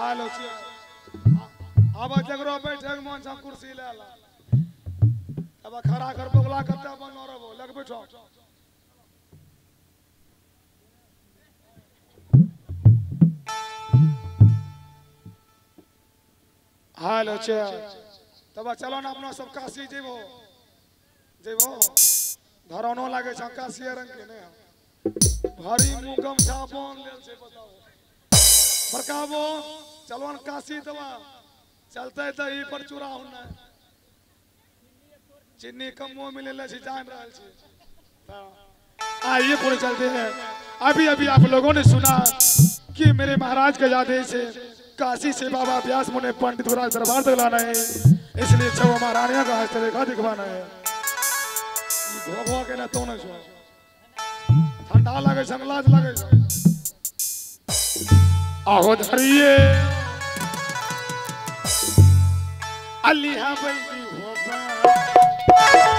हालो छी अब जगरो बैठे मन से कुर्सी ले ला अब खड़ा कर बोगला करते बन और वो लग बैठो हालो छी तब चलो ना अपना सब काशी जेबो जेबो धरनो लागे छ काशी रंग के ने भारी मुगम छापन लेल से बताओ बरकाबो चलो न काशी तबा चलते तो ई पर चूरा होना चीनी कमो मिले ले जान रहल छी आइए पूरे चलते हैं अभी अभी आप लोगों ने सुना कि मेरे महाराज के आदेश से काशी से बाबा व्यास मुनि पंडित गुराज दरबार तक लाना है इसलिए छह महारानियों का हस्तरेखा दिखवाना है भोगवा के ना तो न छो ठंडा लगे संगलाज लगे आहो धरिए अली हाँ बैठी होगा